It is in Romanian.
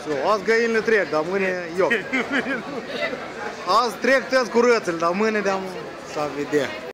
Azi găinile trec, dar mâine eu. Azi trec toți cu rățele, dar mâine de-am să vedea.